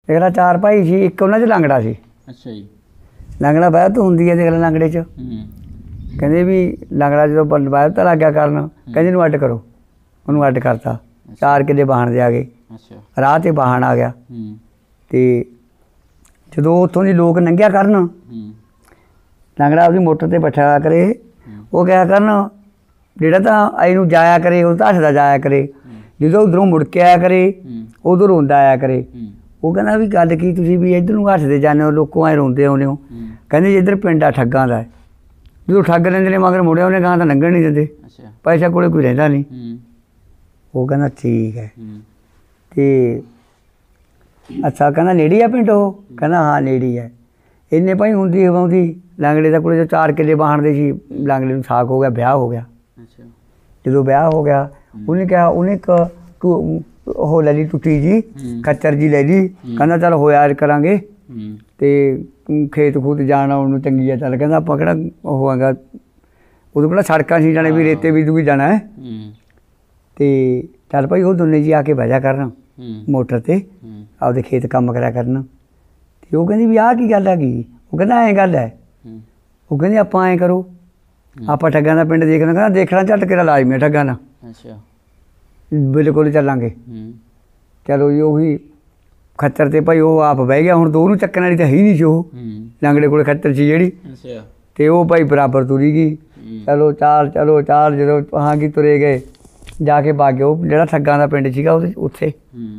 देख ला 4 भाई सी, एक उन्हां च लांगड़ा सी। अच्छा जी। लांगड़ा वैबत हुंदी है देख ला लांगड़े च। कहंदे भी लांगड़ा जो वैबत लग गया करन, कहंदे नूं अड्ड करो, उन्होंने अड्ड करता। 4 किले वाहण दे आ गए, राह ते वाहण आ गया। ते जदों उत्थों दी लोग लंघिया करन, लांगड़ा अपनी मोटर ते बैठा करे, वो क्या करन जेड़ा तां आई नूं जाया करे वो तां हसदा जाया करे, जदों उधरों मुड़ के आया करे उधर रोंदा आया करे। वो कहना भी गल की तुसीं भी इधर नूं हसदे जाने हो, लोकों आए रोंदे आउंदे हो। कहंदे इधर पिंड आ ठग्गां दा, जो ठग लेंदे ने मगर मुड़े उन्हें गां तां लंघण नहीं दिंदे, पैसा कोले कोई रहिंदा नहीं। वो कहना ठीक है। ते अच्छा कहना नेड़ी आ पिंड? वो कहना हाँ नेड़ी है। इन्ने भाई हुंदी हवाउंदी लांगड़े दा कोले जो 4 किले वाहण दे सी, लांगड़े नूं साक हो गया, ब्याह हो गया। जदों ब्याह हो गया उन्हें कहा, उन्हें एक ਉਹ ਲੈ ਲਈ ਟੁੱਟੀ ਜੀ, ਖੱਚਰ ਜੀ ਲੈ ਲਈ। ਕਹਿੰਦਾ ਚੱਲ ਹੋਇਆ ਕਰਾਂਗੇ ਤੇ ਖੇਤ ਖੂਤ ਜਾਣ ਆਉਣ ਨੂੰ ਚੰਗੀ ਆ। ਚੱਲ ਕਹਿੰਦਾ ਆਪਾਂ ਕਿਹੜਾ ਉਹ ਹੈਗਾ, ਉਦੋਂ ਕਿਹੜਾ ਸੜਕਾਂ ਸੀ ਜਾਣੇ ਵੀ ਰੇਤੇ ਵੀ ਵੀ ਜਾਣਾ ਹੈ। ਤੇ ਚੱਲ ਭਾਈ ਉਹ ਦੋਨੇ ਜੀ ਆ ਕੇ ਬਹਿ ਜਾ ਕਰਨ ਮੋਟਰ ਤੇ, ਆਪਦੇ ਖੇਤ ਕੰਮ ਕਰਿਆ ਕਰਨ। ਤੇ ਉਹ ਕਹਿੰਦੀ ਵੀ ਆਹ ਕੀ ਗੱਲ ਹੈਗੀ? ਉਹ ਕਹਿੰਦਾ ਐਂ ਗੱਲ ਹੈ। ਉਹ ਕਹਿੰਦੇ ਆਪਾਂ ਐਂ ਕਰੋ, ਆਪਾਂ ਠੱਗਾਂ ਦਾ ਪਿੰਡ ਦੇਖਣਾ। ਕਹਿੰਦਾ ਦੇਖਣਾ ਝੱਟ ਕਿਹੜਾ ਲਾਜ਼ਮੀ ਹੈ ਠੱਗਾਂ ਦਾ, ਬਿਲਕੁਲ ਚੱਲਾਂਗੇ। ਚਲੋ ਜੀ ਉਹੀ ਖੱਤਰ ਤੇ ਭਾਈ ਉਹ ਆਪ ਬਹਿ ਗਿਆ। ਹੁਣ ਦੋ ਨੂੰ ਚੱਕਣ ਵਾਲੀ ਤਾਂ ਹੈ ਹੀ ਨਹੀਂ ਸੀ, ਉਹ ਲਾਂਗੜੇ ਕੋਲ ਖੱਤਰ ਸੀ ਜਿਹੜੀ। ਤੇ ਉਹ ਭਾਈ ਬਰਾਬਰ ਤੁਰੀ ਗਈ। ਚਲੋ ਚਾਲ ਚਲੋ ਚਾਲ, ਜਦੋਂ ਹਾਂ ਕੀ ਤੁਰੇ ਗਏ ਜਾ ਕੇ ਬਾਗੇ ਉਹ ਜਿਹੜਾ ਠੱਗਾਂ ਦਾ ਪਿੰਡ ਸੀਗਾ ਉਹਦੇ ਉੱਥੇ।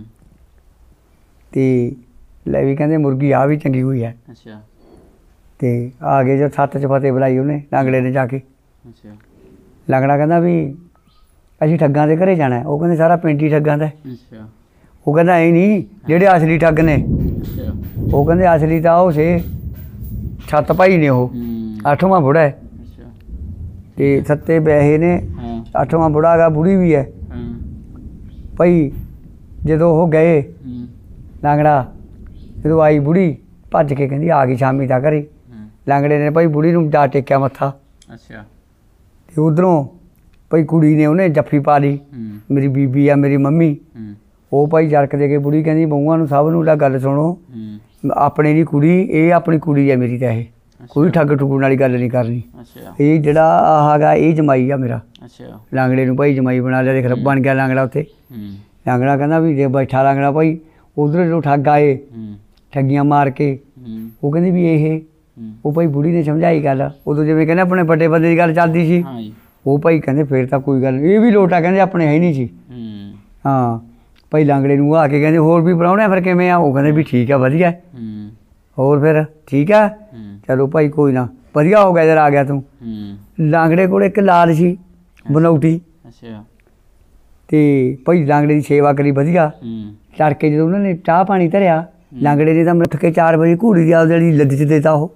ਤੇ ਲੈ ਵੀ ਕਹਿੰਦੇ ਮੁਰਗੀ ਆ ਵੀ ਚੰਗੀ ਹੋਈ ਹੈ। ਤੇ ਆ ਗਏ ਜਦ 7 ਚ ਫਤਿਹ ਬੁਲਾਈ ਉਹਨੇ ਲਾਂਗੜੇ ਨੇ ਜਾ ਕੇ। ਲਾਂਗੜਾ ਕਹਿੰਦਾ ਵੀ ਅਸੀਂ ਠੱਗਾਂ ਦੇ ਘਰੇ ਜਾਣਾ। ਉਹ ਕਹਿੰਦੇ ਸਾਰਾ ਪਿੰਡ ਹੀ ਠੱਗਾਂ ਦਾ। ਉਹ ਕਹਿੰਦਾ ਐ ਨਹੀਂ, ਜਿਹੜੇ ਅਸਲੀ ਠੱਗ ਨੇ ਉਹ ਕਹਿੰਦੇ ਅਸਲੀ ਤਾਂ ਉਹ ਸੇ 7 ਭਾਈ ਨੇ, ਉਹ 8ਵਾਂ ਬੁੜਾ ਹੈ। ਤੇ 7 ਵਿਆਹੇ ਨੇ, 8ਵਾਂ ਬੁੜਾ ਹੈਗਾ, ਬੁੜੀ ਵੀ ਹੈ। ਭਾਈ ਜਦੋਂ ਉਹ ਗਏ ਲਾਂਗੜਾ, ਜਦੋਂ ਆਈ ਬੁੜੀ ਭੱਜ ਕੇ ਕਹਿੰਦੀ ਆ ਗਈ ਸ਼ਾਮੀ ਤਾਂ ਘਰੇ। ਲਾਂਗੜੇ ਨੇ ਭਾਈ ਬੁੜੀ ਨੂੰ ਜਾ ਟੇਕਿਆ ਮੱਥਾ। ਤੇ ਉੱਧਰੋਂ ਭਾਈ ਕੁੜੀ ਨੇ ਉਹਨੇ ਜੱਫੀ ਪਾ ਲਈ, ਮੇਰੀ ਬੀਬੀ ਆ ਮੇਰੀ ਮੰਮੀ। ਉਹ ਭਾਈ ਜਰਕ ਦੇ ਕੇ ਬੁੜੀ ਕਹਿੰਦੀ ਬਹੂਆਂ ਨੂੰ ਸਭ ਨੂੰ ਗੱਲ ਸੁਣੋ, ਆਪਣੇ ਦੀ ਕੁੜੀ ਇਹ ਆਪਣੀ ਕੁੜੀ ਹੈ ਮੇਰੀ, ਤਾਂ ਇਹ ਕੋਈ ਠੱਗ ਠੁੱਗਣ ਵਾਲੀ ਗੱਲ ਨਹੀਂ ਕਰਨੀ। ਇਹ ਜਿਹੜਾ ਆਹ ਹੈਗਾ ਇਹ ਜਮਾਈ ਆ ਮੇਰਾ। ਲਾਂਗੜੇ ਨੂੰ ਭਾਈ ਜਮਾਈ ਬਣਾ ਲਿਆ। ਦੇਖ ਬਣ ਗਿਆ ਲਾਂਗੜਾ ਉੱਥੇ। ਲਾਂਗੜਾ ਕਹਿੰਦਾ ਵੀ ਜੇ ਬੈਠਾ ਲਾਂਗੜਾ ਭਾਈ ਉਧਰ ਜਦੋਂ ਠੱਗ ਆਏ ਠੱਗੀਆਂ ਮਾਰ ਕੇ, ਉਹ ਕਹਿੰਦੀ ਵੀ ਇਹ ਉਹ ਭਾਈ ਬੁੜੀ ਨੇ ਸਮਝਾਈ ਗੱਲ। ਉਦੋਂ ਜਿਵੇਂ ਕਹਿੰਦੇ ਆਪਣੇ ਵੱਡੇ ਬੰਦੇ ਦੀ ਗੱਲ ਚੱਲਦੀ ਸੀ, ਉਹ ਭਾਈ ਕਹਿੰਦੇ ਫਿਰ ਤਾਂ ਕੋਈ ਗੱਲ ਨਹੀਂ, ਇਹ ਵੀ ਲੋਟਾ ਕਹਿੰਦੇ ਆਪਣੇ ਹੈ ਹੀ ਨਹੀਂ ਸੀ। ਹਾਂ ਭਾਈ ਲਾਂਗੜੇ ਨੂੰ ਆ ਕੇ ਕਹਿੰਦੇ ਹੋਰ ਵੀ ਪ੍ਰਾਹੁਣੇ ਫਿਰ ਕਿਵੇਂ ਆ? ਉਹ ਕਹਿੰਦੇ ਵੀ ਠੀਕ ਆ ਵਧੀਆ। ਹੋਰ ਫਿਰ ਠੀਕ ਆ, ਚਲੋ ਭਾਈ ਕੋਈ ਨਾ ਵਧੀਆ ਹੋ ਗਿਆ ਜਦ ਆ ਗਿਆ ਤੂੰ। ਲਾਂਗੜੇ ਕੋਲ ਇੱਕ ਲਾਲ ਸੀ ਬਨੌਟੀ। ਤੇ ਭਾਈ ਲਾਂਗੜੇ ਦੀ ਸੇਵਾ ਕਰੀ ਵਧੀਆ। ਤੜਕੇ ਜਦੋਂ ਉਹਨਾਂ ਨੇ ਚਾਹ ਪਾਣੀ ਧਰਿਆ, ਲਾਂਗੜੇ ਨੇ ਤਾਂ ਉੱਠ ਕੇ 4 ਵਜੇ ਘੋੜੀ ਦੀ ਆਪਦੀ ਜਿਹੜੀ ਲੱਦ 'ਚ ਦਿੱਤਾ ਉਹ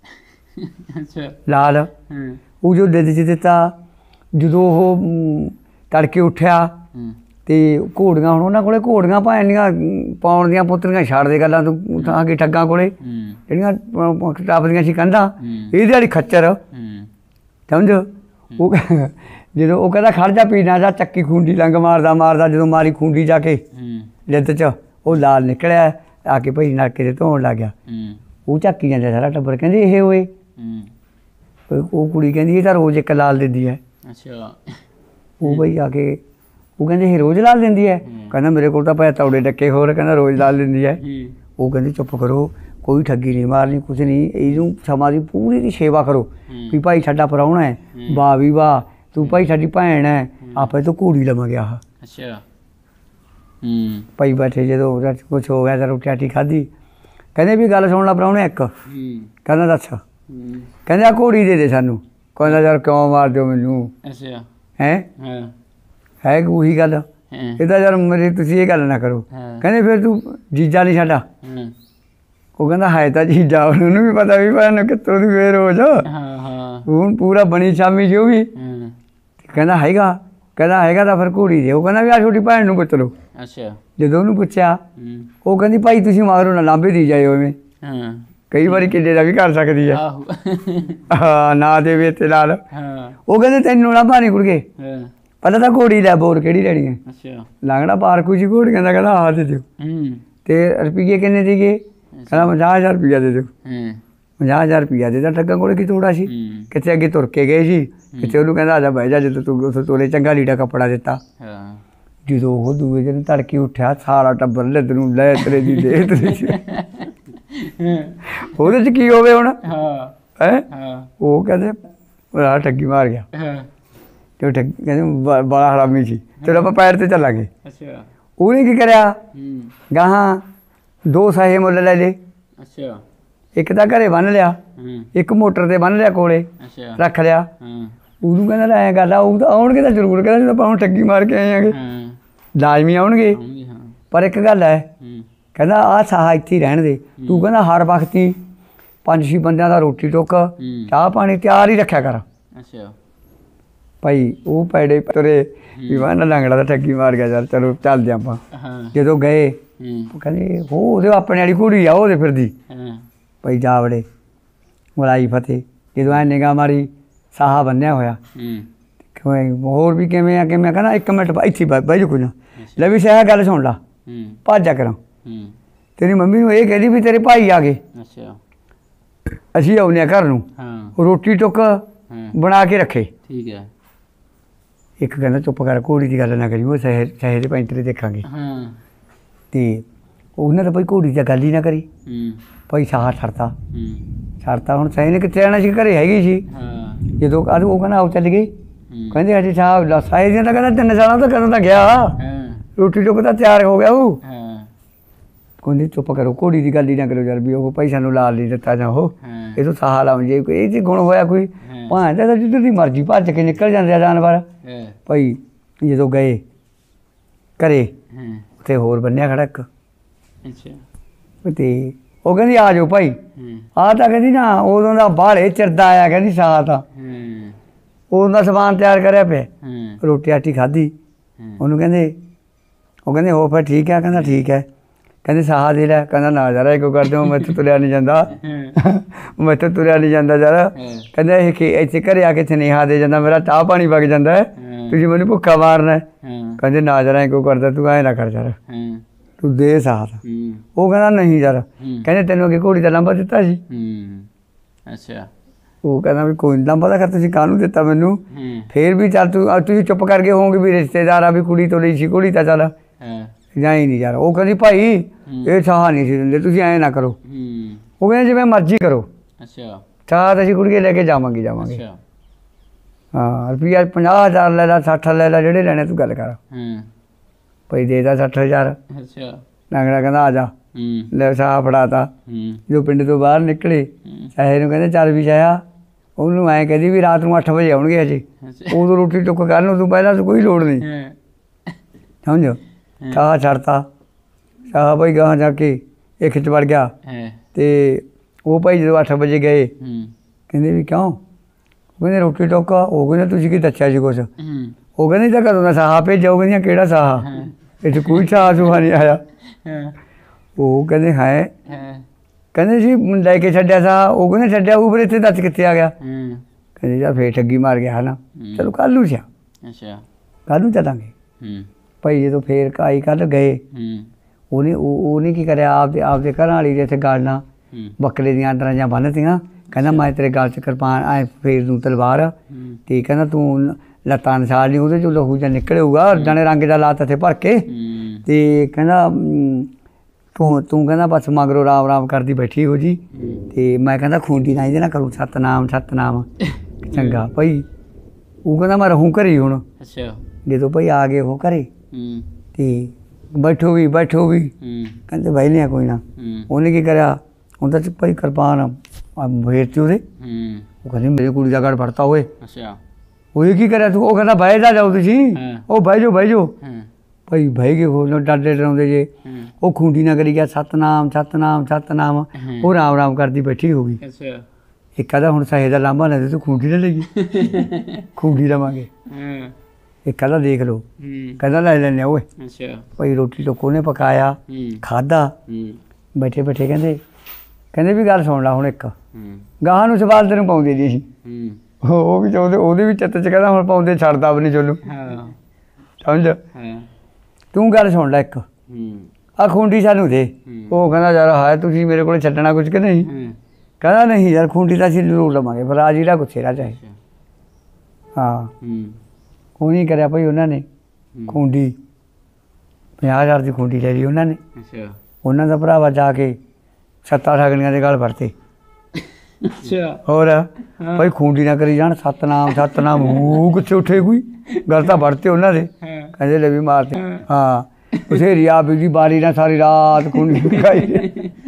ਲਾਲ। ਉਹ ਜੋ ਲੱਦ 'ਚ ਦਿੱਤਾ, ਜਦੋਂ ਉਹ ਤੜਕੇ ਉੱਠਿਆ ਤੇ ਘੋੜੀਆਂ, ਹੁਣ ਉਹਨਾਂ ਕੋਲੇ ਘੋੜੀਆਂ ਭਾਣੀਆਂ ਪਾਉਣ ਦੀਆਂ ਪੁੱਤਰੀਆਂ ਛੱਡਦੇ ਗੱਲਾਂ ਤੂੰ ਤਾਂ ਕਿ ਠੱਗਾਂ ਕੋਲੇ ਜਿਹੜੀਆਂ ਟੱਪਦੀਆਂ ਸੀ ਕੰਧਾਂ, ਇਹਦੇ ਵਾਲੀ ਖੱਚਰ ਸਮਝ। ਉਹ ਜਦੋਂ ਉਹ ਕਹਿੰਦਾ ਖੜ ਜਾ ਪੀਣਾ ਜਾ, ਚੱਕੀ ਖੂੰਡੀ ਲੰਗ ਮਾਰਦਾ ਮਾਰਦਾ ਜਦੋਂ ਮਾਰੀ ਖੂੰਡੀ ਜਾ ਕੇ ਲਿੱਤ 'ਚ, ਉਹ ਲਾਲ ਨਿਕਲਿਆ ਆ ਕੇ ਭਾਈ ਨਲਕੇ 'ਤੇ ਧੋਣ ਲੱਗ ਗਿਆ। ਉਹ ਝਾਕੀ ਜਾਂਦਾ ਸਾਰਾ ਟੱਬਰ, ਕਹਿੰਦੇ ਇਹ ਹੋਏ। ਉਹ ਕੁੜੀ ਕਹਿੰਦੀ ਇਹ ਤਾਂ ਰੋਜ਼ ਇੱਕ ਲਾਲ ਦਿੰਦੀ ਹੈ। ਉਹ ਭਾਈ ਆ ਕੇ ਉਹ ਕਹਿੰਦੇ ਇਹ ਰੋਜ਼ ਲਾਲ ਦਿੰਦੀ ਹੈ? ਕਹਿੰਦਾ ਮੇਰੇ ਕੋਲ ਤਾਂ ਭਾਈ ਤੌੜੇ ਡੱਕੇ ਹੋਰ, ਕਹਿੰਦਾ ਰੋਜ਼ ਲਾਲ ਦਿੰਦੀ ਹੈ। ਉਹ ਕਹਿੰਦੇ ਚੁੱਪ ਕਰੋ, ਕੋਈ ਠੱਗੀ ਨਹੀਂ ਮਾਰਨੀ, ਕੁਛ ਨਹੀਂ, ਇਹਨੂੰ ਸਮਾਂ ਦੀ ਪੂਰੀ ਦੀ ਸੇਵਾ ਕਰੋ ਵੀ ਭਾਈ ਸਾਡਾ ਪ੍ਰਾਹੁਣਾ ਹੈ, ਵਾਹ ਵੀ ਵਾਹ, ਤੂੰ ਭਾਈ ਸਾਡੀ ਭੈਣ ਹੈ, ਆਪਾਂ ਤੋਂ ਘੋੜੀ ਲਵਾਂਗੇ। ਆਹ ਭਾਈ ਬੈਠੇ ਜਦੋਂ ਕੁਛ ਹੋ ਗਿਆ ਤਾਂ ਰੋਟੀ ਰਾਟੀ ਖਾਧੀ। ਕਹਿੰਦੇ ਵੀ ਗੱਲ ਸੁਣ ਲਾ ਪ੍ਰਾਹੁਣੇ ਇੱਕ। ਕਹਿੰਦਾ ਦੱਸ। ਕਹਿੰਦੇ ਆ ਘੋੜੀ ਦੇ ਸਾਨੂੰ। ਕਹਿੰਦਾ ਯਾਰ ਕਿਉਂ ਮਾਰ ਦਿਓ ਮੈਨੂੰ? ਹੈ ਉਹੀ ਗੱਲ, ਇਹ ਤਾਂ ਯਾਰ ਮੇਰੀ ਤੁਸੀਂ ਇਹ ਗੱਲ ਨਾ ਕਰੋ। ਕਹਿੰਦੇ ਫਿਰ ਤੂੰ ਜੀਜਾ ਨਹੀਂ ਸਾਡਾ? ਉਹ ਕਹਿੰਦਾ ਹੈ ਤਾਂ ਜੀਜਾ, ਉਹਨੂੰ ਵੀ ਪਤਾ ਵੀ ਭੈਣ ਕਿੱਥੋਂ ਦੀ ਫੇਰ ਰੋਜ਼ ਹੁਣ ਪੂਰਾ ਬਣੀ ਸ਼ਾਮੀ ਜੋ ਵੀ। ਕਹਿੰਦਾ ਹੈਗਾ? ਕਹਿੰਦਾ ਹੈਗਾ ਤਾਂ ਫਿਰ ਘੋੜੀ ਦੇ। ਉਹ ਕਹਿੰਦਾ ਵੀ ਆ ਛੋਟੀ ਭੈਣ ਨੂੰ ਪੁੱਛ ਲਓ। ਜਦੋਂ ਉਹਨੂੰ ਪੁੱਛਿਆ, ਉਹ ਕਹਿੰਦੀ ਭਾਈ ਤੁਸੀਂ ਮਗਰੋਂ ਨਾ ਲਾਂਭੇ ਦੀ ਜਾਇਓ, ਐਵੇਂ ਕਈ ਵਾਰੀ ਕਿੱਲੇ ਦਾ ਵੀ ਕਰ ਸਕਦੀ ਆ। ਹਾਂ ਨਾ ਦੇਵੇ ਤੇ ਲਾਲ। ਉਹ ਕਹਿੰਦੇ ਤੈਨੂੰ ਲਾਂਭਾ ਨਹੀਂ ਕੁੜਕੇ, ਪਹਿਲਾਂ ਤਾਂ ਘੋੜੀ ਲੈ, ਬੋਰ ਕਿਹੜੀ ਲੈਣੀ ਹੈ? ਲਾਂਗੜਾ ਪਾਰਕੂ ਜੀ ਘੋੜੀਆਂ ਦਾ, ਕਹਿੰਦਾ ਆ ਦੇ ਦਿਓ। ਤੇ ਰੁਪਈਏ ਕਿੰਨੇ ਸੀਗੇ? ਕਹਿੰਦਾ 50,000 ਰੁਪਈਆ ਦੇ ਦਿਓ। 50,000 ਰੁਪਈਆ ਦੇ ਦਿੱਤਾ। ਠੱਗਾਂ ਕੋਲ ਕੀ ਥੋੜਾ ਸੀ, ਕਿਤੇ ਅੱਗੇ ਤੁਰ ਕੇ ਗਏ ਸੀ, ਕਿਤੇ ਉਹਨੂੰ ਕਹਿੰਦਾ ਆ ਜਾ ਬਹਿ ਜਾ, ਜਦੋਂ ਤੂੰ ਉੱਥੇ ਤੋਲੇ ਚੰਗਾ ਲੀੜਾ ਕੱਪੜਾ ਦਿੱਤਾ। ਜਦੋਂ ਉਹ ਦੂਏ ਦਿਨ ਤੜਕੇ ਉੱਠਿਆ, ਸਾਰਾ ਟੱਬਰ ਲਿੱਦ ਨੂੰ ਲੈ ਤਰੇ ਦੀ ਦੇ ਉਹਦੇ 'ਚ ਕੀ ਹੋਵੇ ਹੁਣ ਹੈ? ਉਹ ਕਹਿੰਦੇ ਆ ਠੱਗੀ ਮਾਰ ਗਿਆ ਤੇ ਉਹ ਠੱਗੀ ਕਹਿੰਦੇ ਬੜਾ ਹਰਾਮੀ ਸੀ, ਚਲੋ ਆਪਾਂ ਪੈਰ 'ਤੇ ਚੱਲਾਂਗੇ। ਉਹਨੇ ਕੀ ਕਰਿਆ, ਗਾਹਾਂ 2 ਸਾਹੇ ਮੁੱਲ ਲੈ ਲਏ। ਇੱਕ ਤਾਂ ਘਰੇ ਬੰਨ੍ਹ ਲਿਆ, ਇੱਕ ਮੋਟਰ 'ਤੇ ਬੰਨ੍ਹ ਲਿਆ, ਕੋਲੇ ਰੱਖ ਲਿਆ। ਉਹਨੂੰ ਕਹਿੰਦਾ ਲੈ ਐਂ ਗੱਲ ਆ, ਉਹ ਤਾਂ ਆਉਣਗੇ ਤਾਂ ਜ਼ਰੂਰ, ਕਹਿੰਦਾ ਜਦੋਂ ਆਪਾਂ ਹੁਣ ਠੱਗੀ ਮਾਰ ਕੇ ਆਏ ਆਂਗੇ ਲਾਜ਼ਮੀ ਆਉਣਗੇ। ਪਰ ਇੱਕ ਗੱਲ ਹੈ, ਕਹਿੰਦਾ ਆਹ ਸਾਹਾ ਇੱਥੇ ਹੀ ਰਹਿਣ ਦੇ ਤੂੰ, ਕਹਿੰਦਾ ਹਰ ਵਕਤ ਹੀ 5-6 ਬੰਦਿਆਂ ਦਾ ਰੋਟੀ ਟੁੱਕ ਚਾਹ ਪਾਣੀ ਤਿਆਰ ਹੀ ਰੱਖਿਆ ਕਰ। ਭਾਈ ਉਹ ਪੈੜੇ ਤੁਰੇ ਵੀ ਨਾ ਲੰਗੜਾ ਤਾਂ ਠੱਗੀ ਮਾਰ ਗਿਆ, ਯਾਰ ਚਲੋ ਚੱਲਦੇ ਆਪਾਂ। ਜਦੋਂ ਗਏ ਕਹਿੰਦੇ ਉਹਦੇ ਆਪਣੇ ਵਾਲੀ ਕੁੜੀ ਆ ਉਹਦੇ ਫਿਰਦੀ। ਭਾਈ ਜਾ ਵੜੇ, ਮਲਾਈ ਫਤਿਹ। ਜਦੋਂ ਐ ਨਿਗਾਹ ਮਾਰੀ, ਸਾਹਾ ਬੰਨਿਆ ਹੋਇਆ। ਹੋਰ ਵੀ ਕਿਵੇਂ ਆ ਕਿਵੇਂ? ਕਹਿੰਦਾ 1 ਮਿੰਟ ਇੱਥੇ ਬਹਿ ਜਾ, ਕੋਈ ਨਾ ਲੈ ਵੀ ਸਿਆ ਗੱਲ ਸੁਣ ਲਾ, ਭੱਜ ਜਾ ਕਰਾਂ। ਤੇਰੀ ਮੰਮੀ ਨੂੰ ਇਹ ਕਹਿੰਦੀ ਵੀ ਤੇਰੇ ਭਾਈ ਆ ਗਏ, ਅਸੀਂ ਆਉਂਦੇ ਹਾਂ ਘਰ ਨੂੰ, ਰੋਟੀ ਟੁੱਕ ਬਣਾ ਕੇ ਰੱਖੇ। ਇੱਕ ਕਹਿੰਦਾ ਚੁੱਪ ਕਰ, ਘੋੜੀ ਦੀ ਗੱਲ ਨਾ ਕਰੀ, ਉਹ ਸਹੇ ਦੇ ਪੈਂਤਰੇ ਦੇਖਾਂਗੇ। ਅਤੇ ਉਹਨਾਂ ਤਾਂ ਭਾਈ ਘੋੜੀ ਦੀ ਗੱਲ ਹੀ ਨਾ ਕਰੀ। ਭਾਈ ਸਾਹਾ ਛੱਡਤਾ ਹੁਣ ਸਹੇ ਨੇ ਕਿੱਥੇ ਆਉਣਾ ਸੀ, ਘਰੇ ਹੈਗੀ ਸੀ। ਜਦੋਂ ਉਹ ਕਹਿੰਦਾ ਆਓ ਚੱਲ ਗਏ, ਕਹਿੰਦੇ ਅਜੇ ਸਾਹੇ ਦੀਆਂ ਤਾਂ ਕਹਿੰਦਾ 3 ਸਾਲਾਂ ਤੋਂ ਕਦੋਂ ਤਾਂ ਗਿਆ, ਰੋਟੀ ਟੁੱਕ ਤਾਂ ਤਿਆਰ ਹੋ ਗਿਆ। ਉਹ ਕਹਿੰਦੇ ਚੁੱਪ ਕਰੋ, ਘੋੜੀ ਦੀ ਗੱਲ ਹੀ ਨਾ ਕਰੋ ਯਾਰ, ਵੀ ਉਹ ਭਾਈ ਸਾਨੂੰ ਲਾਲ ਨਹੀਂ ਦਿੱਤਾ ਜਾਂ ਉਹ ਇਹ ਤੋਂ ਸਾਹਾ ਲਾਉਂ ਜੇ ਕੋਈ ਇਹ 'ਚ ਗੁਣ ਹੋਇਆ ਕੋਈ, ਭਾਂ ਤਾਂ ਜਿੱਧਰ ਦੀ ਮਰਜ਼ੀ ਭੱਜ ਕੇ ਨਿਕਲ ਜਾਂਦੇ ਆ ਜਾਨਵਰ। ਭਾਈ ਜਦੋਂ ਗਏ ਘਰੇ, ਉੱਥੇ ਹੋਰ ਬੰਨਿਆ ਖੜਾ ਇੱਕ। ਅਤੇ ਉਹ ਕਹਿੰਦੀ ਆ ਜਾਓ ਭਾਈ। ਆਹ ਤਾਂ ਕਹਿੰਦੀ ਨਾ ਉਦੋਂ ਦਾ ਬਾਹਲੇ ਚਿਰਦਾ ਆਇਆ, ਕਹਿੰਦੀ ਸਾਹ ਤਾਂ ਉਦੋਂ ਦਾ ਸਮਾਨ ਤਿਆਰ ਕਰਿਆ ਪਿਆ, ਰੋਟੀ ਆਟੀ ਖਾਧੀ। ਉਹਨੂੰ ਕਹਿੰਦੇ, ਉਹ ਕਹਿੰਦੇ ਹੋ ਫਿਰ ਠੀਕ ਹੈ? ਕਹਿੰਦਾ ਠੀਕ ਹੈ। ਕਹਿੰਦੇ ਸਾਹਾ ਦੇ ਲੈ, ਕਹਿੰਦਾ ਨਾ ਯਾਰ ਇਹ ਕਿਉਂ ਕਰਦੇ ਹੋ, ਮੈਥੋਂ ਤੁਰਿਆ ਨਹੀਂ ਜਾਂਦਾ, ਮੈਥੋਂ ਤੁਰਿਆ ਨਹੀਂ ਜਾਂਦਾ ਯਾਰ। ਕਹਿੰਦਾ ਇਹ ਇੱਥੇ ਘਰੇ ਆ ਕੇ ਸੁਨੇਹਾ ਦੇ ਜਾਂਦਾ, ਮੇਰਾ ਚਾਹ ਪਾਣੀ ਵਗ ਜਾਂਦਾ, ਤੁਸੀਂ ਮੈਨੂੰ ਭੁੱਖਾ ਮਾਰਨਾ। ਕਹਿੰਦੇ ਨਾ ਯਾਰ ਐਂ ਕਿਉਂ ਕਰਦਾ ਤੂੰ, ਐਂ ਨਾ ਕਰ ਯਾਰ, ਤੂੰ ਦੇ ਸਾਥ। ਉਹ ਕਹਿੰਦਾ ਨਹੀਂ ਯਾਰ, ਕਹਿੰਦੇ ਤੈਨੂੰ ਅੱਗੇ ਘੋੜੀ ਦਾ ਲਾਂਭਾ ਦਿੱਤਾ ਸੀ। ਉਹ ਕਹਿੰਦਾ ਵੀ ਕੋਈ ਲਾਂਭਾ ਦਾ ਕਰ ਤੁਸੀਂ ਕਾਹਨੂੰ ਦਿੱਤਾ ਮੈਨੂੰ, ਫੇਰ ਵੀ ਚੱਲ ਤੁਸੀਂ ਚੁੱਪ ਕਰਕੇ ਹੋਵੋਗੇ ਵੀ ਰਿਸ਼ਤੇਦਾਰ ਆ, ਵੀ ਕੁੜੀ ਤੋਂ ਲਈ ਸੀ ਘੋੜੀ ਤਾਂ ਚੱਲ ਜਾਈ ਨਹੀਂ ਯਾਰ। ਉਹ ਕਹਿੰਦੀ ਭਾਈ ਇਹ ਸਾਹਾ ਨਹੀਂ ਸੀ ਦਿੰਦੇ, ਤੁਸੀਂ ਐਂ ਨਾ ਕਰੋ। ਉਹ ਕਹਿੰਦੇ ਜਿਵੇਂ ਮਰਜ਼ੀ ਕਰੋ, ਸਾਹ ਤਾਂ ਅਸੀਂ ਕੁੜੀਏ ਲੈ ਕੇ ਜਾਵਾਂਗੇ। ਹਾਂ ਰੁਪਈਆ 50,000 ਲੈ ਲਾ, 60 ਲੈ ਲਾ, ਜਿਹੜੇ ਲੈਣੇ ਤੂੰ ਗੱਲ ਕਰ। ਭਾਈ ਦੇ ਤਾ 60,000। ਲੰਗੜਾ ਕਹਿੰਦਾ ਆ ਜਾ, ਲੈ ਸਾਹ ਫੜਾ ਤਾ। ਜਦੋਂ ਪਿੰਡ ਤੋਂ ਬਾਹਰ ਨਿਕਲੇ, ਸਾਹੇ ਨੂੰ ਕਹਿੰਦੇ ਚੱਲ ਵੀ ਜਾਇਆ, ਉਹਨੂੰ ਐਂ ਕਹਿੰਦੀ ਵੀ ਰਾਤ ਨੂੰ 8 ਵਜੇ ਆਉਣਗੇ ਅਜੇ, ਉਦੋਂ ਰੋਟੀ ਟੁੱਕ ਕਰ ਲਓ ਤੂੰ, ਪਹਿਲਾਂ ਤਾਂ ਕੋਈ ਲੋੜ ਨਹੀਂ। ਸਮਝੋ, ਸਾਹ ਛੱਡਤਾ। ਸਾਹ ਭਾਈ ਗਾਹਾਂ ਜਾ ਕੇ ਇੱਕ 'ਚ ਵੜ ਗਿਆ। ਅਤੇ ਉਹ ਭਾਈ ਜਦੋਂ 8 ਵਜੇ ਗਏ, ਕਹਿੰਦੇ ਵੀ ਕਿਉਂ? ਉਹ ਕਹਿੰਦੇ ਰੋਟੀ ਟੋਕਾ। ਉਹ ਕਹਿੰਦੇ ਤੁਸੀਂ ਕੀ ਦੱਸਿਆ ਸੀ ਕੁਛ? ਉਹ ਕਹਿੰਦੇ ਤਾਂ ਕਦੋਂ ਦਾ ਸਾਹਾ ਭੇਜਿਆ? ਉਹ ਕਹਿੰਦੀਆਂ ਕਿਹੜਾ ਸਾਹਾ, ਇੱਥੇ ਕੋਈ ਸਾਹਾ ਸੂਹਾ ਨਹੀਂ ਆਇਆ। ਉਹ ਕਹਿੰਦੇ ਹੈ, ਕਹਿੰਦੇ ਸੀ ਲੈ ਕੇ ਛੱਡਿਆ ਸਾਹ। ਉਹ ਕਹਿੰਦੇ ਛੱਡਿਆ ਉਹ, ਫਿਰ ਇੱਥੇ ਦੱਸ ਕਿੱਥੇ ਆ ਗਿਆ? ਕਹਿੰਦੇ ਯਾਰ ਫੇਰ ਠੱਗੀ ਮਾਰ ਗਿਆ ਹੈ ਨਾ, ਚਲੋ ਕੱਲ੍ਹ ਨੂੰ ਸਿਆ, ਕੱਲ੍ਹ ਨੂੰ ਚੱਲਾਂਗੇ। ਭਾਈ ਜਦੋਂ ਫੇਰ ਆਈ ਕੱਲ੍ਹ ਗਏ, ਉਹਨੇ ਕੀ ਕਰਿਆ, ਆਪਦੇ ਘਰਾਂ ਵਾਲੀ ਦੇ ਇੱਥੇ ਗਾਲਣਾ ਬੱਕਰੇ ਦੀਆਂ ਅੰਦਰਾਂ ਜਾਂ ਬੰਨ੍ਹਤੀਆਂ। ਕਹਿੰਦਾ ਮੈਂ ਤੇਰੇ ਗਲ 'ਚ ਕਿਰਪਾਨ ਐਂ ਫੇਰ ਦੂੰ ਤਲਵਾਰ, ਅਤੇ ਕਹਿੰਦਾ ਤੂੰ ਲੱਤਾਂ ਨਸਾਲ ਨਹੀਂ, ਉਹਦੇ 'ਚੋਂ ਲਹੂ ਜਾਂ ਨਿਕਲੇਗਾ, ਜਾਣੇ ਰੰਗ ਦਾ ਲਾਤ ਇੱਥੇ ਭਰ ਕੇ। ਅਤੇ ਕਹਿੰਦਾ ਤੂੰ ਕਹਿੰਦਾ ਬਸ ਮਗਰੋਂ ਰਾਮ ਕਰਦੀ ਬੈਠੀ ਹੋ ਜੀ। ਅਤੇ ਮੈਂ ਕਹਿੰਦਾ ਖੂੰਡੀ ਨਾ ਇਹਦੇ ਨਾਲ ਕਰੂੰ, ਸਤਨਾਮ ਸਤਨਾਮ। ਚੰਗਾ ਭਾਈ। ਉਹ ਕਹਿੰਦਾ ਮੈਂ ਰਹੂੰ ਘਰੇ ਹੁਣ। ਜਦੋਂ ਭਾਈ ਆ ਗਏ ਉਹ ਘਰੇ, ਅਤੇ ਬੈਠੋ ਵੀ ਕਹਿੰਦੇ ਬਹਿ ਲਿਆ ਕੋਈ ਨਾ। ਉਹਨੇ ਕੀ ਕਰਿਆ, ਉਹਦਾ 'ਚ ਭਾਈ ਕਿਰਪਾਨ ਫੇਰਤੀ ਉਹਦੇ। ਉਹ ਕਹਿੰਦੀ ਮੇਰੀ ਕੁੜੀ ਦਾ ਗੜ ਫੜਤਾ ਹੋਏ। ਉਹ ਕੀ ਕਰਿਆ ਤੂੰ? ਉਹ ਕਹਿੰਦਾ ਬਹਿ ਜਾਓ ਤੁਸੀਂ, ਉਹ ਬਹਿ ਜਾਓ। ਭਾਈ ਬਹਿ ਗਏ, ਉਹ ਡਰਦੇ ਡਰਾਉਂਦੇ ਜੇ। ਉਹ ਖੂੰਡੀ ਨਾ ਕਰੀ ਗਿਆ, ਸਤਨਾਮ ਸਤਨਾਮ ਸਤਨਾਮ। ਉਹ ਰਾਮ ਕਰਦੀ ਬੈਠੀ ਹੋ ਗਈ। ਇੱਕ ਕਹਿੰਦਾ ਹੁਣ ਸਾਹੇ ਦਾ ਲਾਂਭਾ ਲੈ ਦੇ, ਤੂੰ ਖੂੰਡੀ ਨਾ ਲਈ, ਖੂੰਡੀ ਲਵਾਂਗੇ। ਇੱਕ ਕਹਿੰਦਾ ਦੇਖ ਲਓ, ਕਹਿੰਦਾ ਲੈ ਲੈਂਦੇ ਓਏ। ਭਾਈ ਰੋਟੀ ਟੁੱਕ ਉਹਨੇ ਪਕਾਇਆ, ਖਾਧਾ। ਬੈਠੇ ਕਹਿੰਦੇ ਵੀ ਗੱਲ ਸੁਣ ਲਾ ਹੁਣ, ਇੱਕ ਗਾਹਾਂ ਨੂੰ ਸਵਾਲ ਤੈਨੂੰ ਪਾਉਂਦੇ ਨਹੀਂ ਸੀ। ਉਹ ਵੀ ਚਾਹੁੰਦੇ, ਉਹਦੇ ਵੀ ਚਿੱਤ 'ਚ ਕਹਿੰਦਾ ਹੁਣ ਪਾਉਂਦੇ ਛੱਡਦਾ ਵੀ ਨਹੀਂ ਤੁਹਾਨੂੰ। ਸਮਝ, ਤੂੰ ਗੱਲ ਸੁਣ ਲੈ ਇੱਕ। ਆ ਖੂੰਡੀ ਸਾਨੂੰ ਦੇ। ਉਹ ਕਹਿੰਦਾ ਯਾਰ ਹੈ ਤੁਸੀਂ ਮੇਰੇ ਕੋਲ ਛੱਡਣਾ ਕੁਝ ਕਿ ਨਹੀਂ? ਕਹਿੰਦਾ ਨਹੀਂ ਯਾਰ ਖੂੰਡੀ ਤਾਂ ਅਸੀਂ ਜ਼ਰੂਰ ਲਵਾਂਗੇ, ਪਰ ਰਾਜੀ ਦਾ ਗੁੱਸੇ ਦਾ ਚਾਹੇ। ਹਾਂ ਉਹ ਨਹੀਂ ਕਰਿਆ ਭਾਈ ਉਹਨਾਂ ਨੇ। ਖੂੰਡੀ 50,000 ਦੀ ਖੂੰਡੀ ਲੈ ਲਈ ਉਹਨਾਂ ਨੇ। ਉਹਨਾਂ ਦਾ ਭਰਾਵਾ ਜਾ ਕੇ 7 ਠਗਣੀਆਂ ਦੇ ਗਲ ਵਰਤੇ। ਹੋਰ ਭਾਈ ਖੂੰਡੀ ਨਾ ਕਰੀ ਜਾਣ, ਸਤਨਾਮ ਸਤਨਾਮ ਉਹ ਕਿੱਥੇ ਉੱਠੇ ਕੋਈ ਗੱਲ ਤਾਂ ਵੜਤੇ ਉਹਨਾਂ ਦੇ। ਕਹਿੰਦੇ ਲੈ ਵੀ ਮਾਰਤੇ। ਹਾਂ ਬਥੇਰੀ ਆ ਵੀ ਬਾਰੀ ਨਾਲ ਸਾਰੀ ਰਾਤ ਖੂੰਡੀ ਖਾਈ।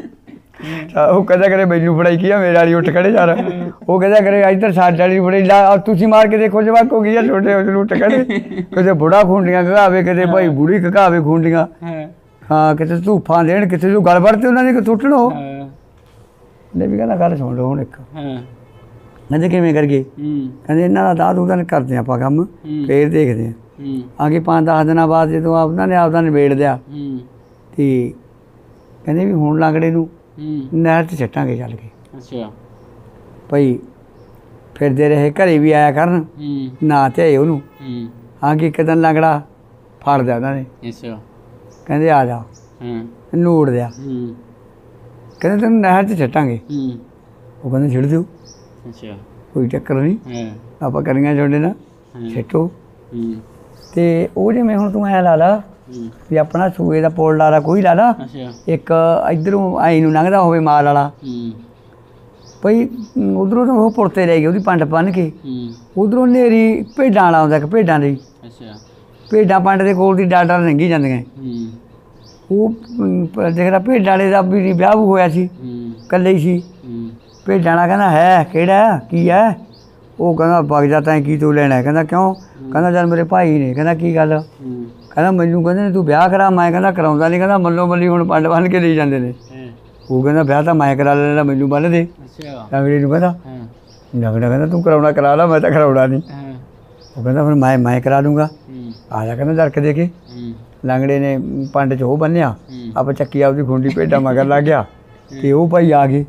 ਉਹ ਕਹਿੰਦਾ ਕਰੇ ਮੈਨੂੰ ਫੜਾਈ ਕੀ ਆ, ਮੇਰੇ ਵਾਲੀ ਉੱਠ ਖੜੇ ਯਾਰ। ਉਹ ਕਹਿੰਦਾ ਕਰੇ ਇੱਧਰ ਸਾਡੇ ਵਾਲੀ ਫੜਾਈ ਲਾ, ਤੁਸੀਂ ਮਾਰ ਕੇ ਦੇਖੋ ਜਵਾਕ ਹੋ ਗਈ ਆ ਛੋਟੇ ਉੱਠ ਖੜੇ। ਕਿਤੇ ਬੁੜਾ ਖੂੰਡੀਆਂ ਘਕਾਵੇ, ਕਿਤੇ ਭਾਈ ਬੁੜੀ ਘਕਾਵੇ ਖੂੰਡੀਆਂ। ਹਾਂ ਕਿਤੇ ਧੂਫਾਂ ਦੇਣ, ਕਿਤੇ ਤੂੰ ਗੱਲ ਵੜਤੇ ਉਹਨਾਂ ਦੀ ਟੁੱਟਣੋ। ਨੇ ਵੀ ਕਹਿੰਦਾ ਗੱਲ ਸੁਣ ਲਓ ਹੁਣ ਇੱਕ। ਕਹਿੰਦੇ ਕਿਵੇਂ ਕਰੀਏ? ਕਹਿੰਦੇ ਇਹਨਾਂ ਦਾ ਦਾਦ ਉਹਦਾ ਕਰਦੇ ਆਪਾਂ ਕੰਮ, ਫੇਰ ਦੇਖਦੇ ਹਾਂ। ਅੱਗੇ 5-10 ਦਿਨਾਂ ਬਾਅਦ ਜਦੋਂ ਉਹਨਾਂ ਨੇ ਆਪਦਾ ਨਿਬੇੜ ਲਿਆ ਤੇ ਕਹਿੰਦੇ ਵੀ ਹੁਣ ਲਾਂਗੜੇ ਨੂੰ ਨਹਿਰ 'ਚ ਛੱਟਾਂਗੇ ਚੱਲ ਕੇ। ਅੱਛਾ ਭਾਈ ਫਿਰਦੇ ਰਹੇ, ਘਰੇ ਵੀ ਆਇਆ ਕਰਨ ਨਾ ਧਿਆਏ ਉਹਨੂੰ। ਅੱਗੇ ਇੱਕ ਦਿਨ ਲਾਂਗੜਾ ਫੜ ਲਿਆ ਉਹਨਾਂ ਨੇ। ਕਹਿੰਦੇ ਆ ਜਾ ਨੂੜ ਦਿਆ। ਕਹਿੰਦੇ ਤੈਨੂੰ ਨਹਿਰ 'ਚ ਛੱਟਾਂਗੇ। ਉਹ ਕਹਿੰਦੇ ਛਿੜ ਦਿਓ, ਕੋਈ ਚੱਕਰ ਨਹੀਂ, ਆਪਾਂ ਕਰੀਆਂ ਛੋਡੇ ਨਾਲ ਛੱਟੋ। ਤੇ ਉਹ ਜਿਵੇਂ ਹੁਣ ਤੂੰ ਐਂ ਲਾ ਲਾ ਵੀ ਆਪਣਾ ਸੂਏ ਦਾ ਪੁਲ ਲਾ ਲਾ, ਕੋਈ ਲਾ ਲਾ, ਇੱਕ ਇੱਧਰੋਂ ਆਈ ਨੂੰ ਲੰਘਦਾ ਹੋਵੇ ਮਾਲ ਵਾਲਾ। ਭਾਈ ਉੱਧਰੋਂ ਤਾਂ ਉਹ ਪੁਲ 'ਤੇ ਲੈ ਗਏ ਉਹਦੀ ਪੰਡ ਬੰਨ੍ਹ ਕੇ। ਉੱਧਰੋਂ ਹਨੇਰੀ ਭੇਡਾਂ ਵਾਲਾ ਆਉਂਦਾ, ਇੱਕ ਭੇਡਾਂ ਦੀ। ਭੇਡਾਂ ਪੰਡ ਦੇ ਕੋਲ ਦੀ ਡਾਡਾ ਲੰਘੀ ਜਾਂਦੀਆਂ। ਉਹ ਦੇਖਦਾ ਭੇਡਾਂ ਵਾਲੇ ਦਾ ਵੀ ਵਿਆਹ ਹੋਇਆ ਸੀ, ਇਕੱਲੇ ਹੀ ਸੀ। ਭੇਡਾਂ ਵਾਲਾ ਕਹਿੰਦਾ ਹੈ ਕਿਹੜਾ ਕੀ ਹੈ? ਉਹ ਕਹਿੰਦਾ ਵਗ ਜਾ ਤੈਂ ਕੀ ਤੂੰ ਲੈਣਾ? ਕਹਿੰਦਾ ਕਿਉਂ? ਕਹਿੰਦਾ ਜਦ ਮੇਰੇ ਭਾਈ ਨੇ। ਕਹਿੰਦਾ ਕੀ ਗੱਲ? ਕਹਿੰਦਾ ਮੈਨੂੰ ਕਹਿੰਦੇ ਤੂੰ ਵਿਆਹ ਕਰਾ। ਮੈਂ ਕਹਿੰਦਾ ਕਰਾਉਂਦਾ ਨਹੀਂ। ਕਹਿੰਦਾ ਮੱਲੋ ਮੱਲੀ ਹੁਣ ਪੰਡ ਬੰਨ੍ਹ ਕੇ ਲਈ ਜਾਂਦੇ ਨੇ। ਉਹ ਕਹਿੰਦਾ ਵਿਆਹ ਤਾਂ ਮੈਂ ਕਰਾ ਲੈਣਾ, ਮੈਨੂੰ ਬੰਨ੍ਹ ਦੇ। ਲੰਗੜੇ ਨੂੰ ਕਹਿੰਦਾ, ਲੰਗੜਾ ਕਹਿੰਦਾ ਤੂੰ ਕਰਾਉਣਾ ਕਰਾ ਲਾ, ਮੈਂ ਤਾਂ ਕਰਾਉਣਾ ਨਹੀਂ। ਉਹ ਕਹਿੰਦਾ ਫਿਰ ਮੈਂ ਕਰਾ ਲੂੰਗਾ, ਆ ਜਾ। ਕਹਿੰਦਾ ਦਰਕ ਦੇ ਕੇ ਲੰਗੜੇ ਨੇ ਪੰਡ 'ਚ ਉਹ ਬੰਨਿਆ, ਆਪਾਂ ਚੱਕੀ ਆਪਦੀ ਖੁੰਡੀ ਭੇਡਾਂ ਮਗਰ ਲੱਗ ਗਿਆ। ਤੇ ਉਹ ਭਾਈ ਆ ਗਏ,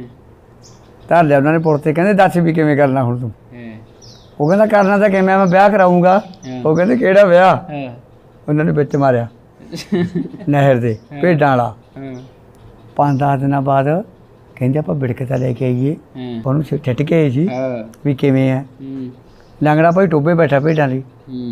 ਧਰ ਲਿਆ ਉਹਨਾਂ ਨੇ ਪੁਲ 'ਤੇ। ਕਹਿੰਦੇ ਦੱਸ ਵੀ ਕਿਵੇਂ ਕਰਨਾ ਹੁਣ ਤੂੰ? ਉਹ ਕਹਿੰਦਾ ਕਰਨਾ ਤਾਂ ਕਿਵੇਂ, ਮੈਂ ਵਿਆਹ ਕਰਾਊਂਗਾ। ਉਹ ਕਹਿੰਦੇ ਕਿਹੜਾ ਵਿਆਹ? ਉਹਨਾਂ ਨੇ ਵਿੱਚ ਮਾਰਿਆ ਨਹਿਰ ਦੇ ਭੇਡਾਂ ਵਾਲਾ। 5-10 ਦਿਨਾਂ ਬਾਅਦ ਕਹਿੰਦੇ ਆਪਾਂ ਬਿੜਕ ਤਾਂ ਲੈ ਕੇ ਆਈਏ, ਉਹਨੂੰ ਛੱਟ ਕੇ ਆਏ ਸੀ ਵੀ ਕਿਵੇਂ ਹੈ। ਲੰਗੜਾ ਭਾਈ ਟੋਭੇ ਬੈਠਾ ਭੇਡਾਂ ਲਈ।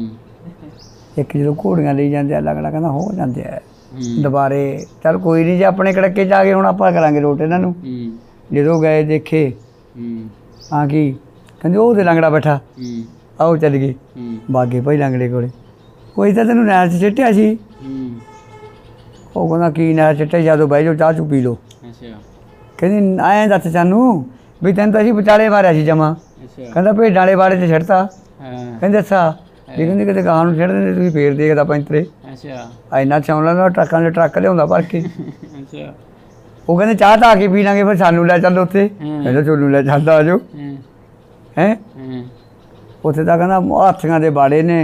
ਇੱਕ ਜਦੋਂ ਘੋੜੀਆਂ ਲਈ ਜਾਂਦੇ ਆ, ਲੰਗੜਾ ਕਹਿੰਦਾ ਹੋ ਜਾਂਦੇ ਆ ਦੁਬਾਰੇ। ਚੱਲ ਕੋਈ ਨਹੀਂ, ਜੇ ਆਪਣੇ ਕੜਕੇ 'ਚ ਆ ਗਏ ਹੁਣ ਆਪਾਂ ਕਰਾਂਗੇ ਰੋਟ ਇਹਨਾਂ ਨੂੰ। ਜਦੋਂ ਗਏ ਦੇਖੇ ਹਾਂ ਕੀ ਕਹਿੰਦੇ ਉਹ ਤੇ ਲੰਗੜਾ ਬੈਠਾ, ਆਓ ਚੱਲ ਗਏ ਬਾਗੇ ਭਾਈ ਲੰਗੜੇ ਕੋਲੇ। ਕੋਈ ਤਾਂ ਤੈਨੂੰ ਨਹਿਰ 'ਚ ਸਿੱਟਿਆ ਸੀ। ਉਹ ਕਹਿੰਦਾ ਕੀ ਨਹਿਰ ਸਿੱਟਿਆ? ਜਦੋਂ ਬਹਿ ਜਾਓ ਚਾਹ ਚੂ ਪੀ ਲਓ। ਕਹਿੰਦੀ ਐਂ ਦੱਸ ਸਾਨੂੰ ਵੀ ਤੈਨੂੰ ਤਾਂ ਅਸੀਂ ਵਿਚਾਲੇ ਮਾਰਿਆ ਸੀ ਜਮਾ। ਕਹਿੰਦਾ ਭੇਡਾਂ ਵਾਲੇ ਬਾੜੇ 'ਚ ਛੱਡਤਾ। ਕਹਿੰਦੇ ਅੱਛਾ ਜੀ। ਕਹਿੰਦੇ ਕਿਤੇ ਗਾਹਾਂ ਨੂੰ ਛੱਡ ਦਿੰਦੇ, ਤੁਸੀਂ ਫੇਰ ਦੇਖਦਾ ਪੈਂਤਰੇ। ਇੰਨਾ ਚੌਂਲਾ ਦਾ ਟਰੱਕਾਂ ਦੇ ਟਰੱਕ ਲਿਆਉਂਦਾ ਭਰ ਕੇ। ਉਹ ਕਹਿੰਦੇ ਚਾਹ ਤਾਂ ਆ ਕੇ ਪੀ ਲਾਂਗੇ, ਫਿਰ ਸਾਨੂੰ ਲੈ ਚੱਲ ਉੱਥੇ। ਕਹਿੰਦਾ ਤੁਹਾਨੂੰ ਲੈ ਚੱਲਦਾ ਆ ਜਾਓ। ਹੈਂ ਉੱਥੇ ਤਾਂ ਕਹਿੰਦਾ ਹਾਥੀਆਂ ਦੇ ਬਾੜੇ ਨੇ।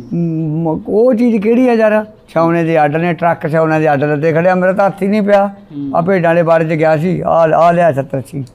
ਉਹ ਚੀਜ਼ ਕਿਹੜੀ ਆ ਯਾਰ? ਛਾਉਣੇ ਦੇ ਅੱਡ ਨੇ, ਟਰੱਕ ਛਾਉਣੇ ਦੇ ਅੱਡ ਲੱਦੇ ਖੜਿਆ। ਮੇਰਾ ਤਾਂ ਹੱਥ ਹੀ ਨਹੀਂ ਪਿਆ। ਆ ਭੇਡਾਂ ਵਾਲੇ ਬਾੜੇ 'ਚ ਗਿਆ ਸੀ, ਆ ਲਿਆ 70-80।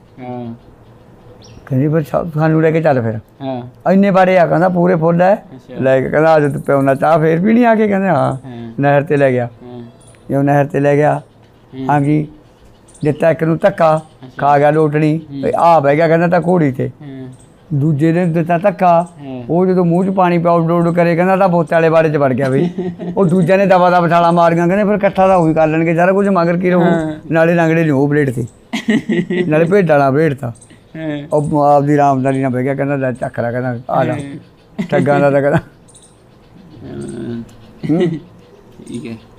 ਕਹਿੰਦੀ ਫਿਰ ਸਾਨੂੰ ਲੈ ਕੇ ਚੱਲ ਫਿਰ। ਇੰਨੇ ਬਾੜੇ ਆ ਕਹਿੰਦਾ ਪੂਰੇ ਫੁੱਲ ਹੈ। ਲੈ ਕੇ ਕਹਿੰਦਾ ਅੱਜ ਪਿਆਉਣਾ ਚਾਹ ਫੇਰ ਵੀ ਨਹੀਂ ਆ ਕੇ। ਕਹਿੰਦੇ ਹਾਂ। ਨਹਿਰ 'ਤੇ ਲੈ ਗਿਆ। ਜਦੋਂ ਨਹਿਰ 'ਤੇ ਲੈ ਗਿਆ ਹਾਂਜੀ ਦਿੱਤਾ ਇੱਕ ਨੂੰ ਧੱਕਾ, ਖਾ ਗਿਆ ਲੋਟਣੀ। ਆ ਬਹਿ ਗਿਆ ਕਹਿੰਦਾ ਤਾਂ ਘੋੜੀ 'ਤੇ। ਦੂਜੇ ਨੇ ਦਿੱਤਾ ਧੱਕਾ, ਉਹ ਜਦੋਂ ਮੂੰਹ 'ਚ ਪਾਣੀ ਪਿਆ ਉੱਡ ਉੱਡ ਕਰੇ ਕਹਿੰਦਾ ਤਾਂ ਬੋਤੇ ਵਾਲੇ ਬਾੜੇ 'ਚ ਵੜ ਗਿਆ ਬਈ। ਉਹ ਦੂਜਿਆਂ ਨੇ ਦਵਾ ਦਾ ਬਠਾਲਾ ਮਾਰੀਆਂ। ਕਹਿੰਦੇ ਫਿਰ ਇਕੱਠਾ ਤਾਂ ਉਹੀ ਕਰ ਲੈਣਗੇ ਸਾਰਾ ਕੁਝ, ਮਗਰ ਕੀ ਰਹੂ? ਨਾਲੇ ਲੰਗੜੇ ਨੇ ਉਹ ਬਲੇਡ 'ਤੇ, ਨਾਲੇ ਭੇਡਾਂ ਵਾਲਾ ਬਲੇਡ ਤਾ। ਉਹ ਆਪਦੀ ਰਾਮਦਾਰੀ ਨਾਲ ਬਹਿ ਗਿਆ। ਕਹਿੰਦਾ ਲੈ ਚੱਕ ਲਾ, ਕਹਿੰਦਾ ਆ ਜਾ ਠੱਗਾਂ ਦਾ ਤਾਂ ਕਹਿੰਦਾ। ਠੀਕ ਹੈ।